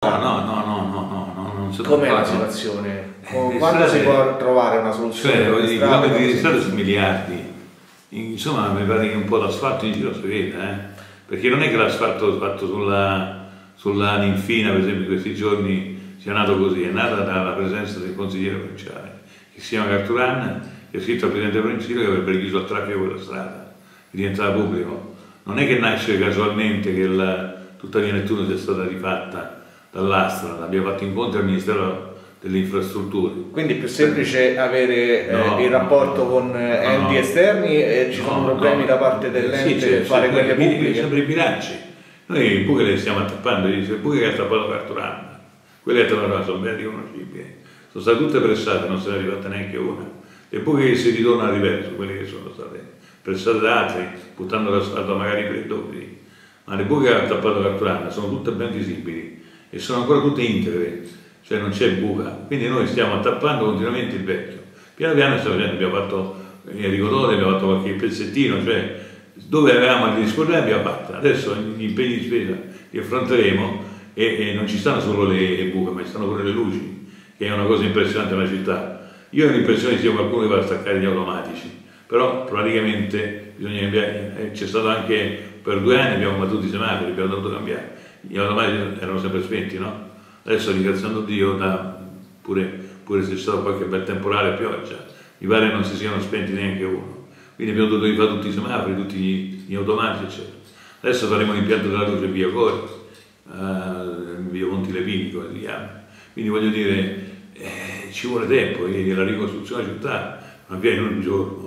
non si Com'è la fa, no. situazione? Quando si può trovare una soluzione? Cioè, i chilometri di strada sono miliardi. Insomma, mi pare che un po' l'asfalto in giro si veda, perché non è che l'asfalto fatto sulla Ninfina, per esempio, in questi giorni sia nato così, è nata dalla presenza del consigliere provinciale, che si chiama Carturan, che ha scritto al presidente provinciale che avrebbe chiuso il traffico quella strada, che diventava pubblico. Non è che nasce casualmente che tutta via Nettuno sia stata rifatta dall'Astra, l'abbiamo fatto incontri al Ministero delle Infrastrutture. Quindi è più semplice avere il rapporto con enti esterni e ci sono problemi da parte dell'ente fare quelle pubbliche? Sempre i bilanci. Noi i buche le stiamo attappando, le buche che ha attappato Carturana, quelle che sono ben riconoscibili, sono state tutte pressate, non se ne è arrivata neanche una. Le buche che si ritornano a riverso, quelle che sono state pressate da altri, buttando l'asfalto magari per i doppio, ma le buche che ha attappato Carturana sono tutte ben visibili e sono ancora tutte integre, cioè non c'è buca, quindi noi stiamo attappando continuamente il vecchio. Piano piano stiamo facendo, abbiamo fatto i rigoroni, abbiamo fatto qualche pezzettino, cioè dove avevamo degli scorreri abbiamo fatto. Adesso gli impegni di spesa li affronteremo e non ci stanno solo le buche, ma ci stanno pure le luci, che è una cosa impressionante nella città. Io ho l'impressione che sia qualcuno che va a staccare gli automatici, però praticamente bisogna cambiare, c'è stato anche per 2 anni abbiamo battuto i semafori, abbiamo dovuto cambiare, gli automatici erano sempre spenti, no? Adesso ringraziando Dio, pure se c'è stato qualche bel temporale a pioggia, mi pare non si siano spenti neanche uno, quindi abbiamo dovuto rifare tutti i semafori, tutti gli automatici eccetera. Adesso faremo l'impianto della luce via Cori, via Monti Lepini come si chiama, quindi voglio dire ci vuole tempo, la ricostruzione della città non avviene in un giorno.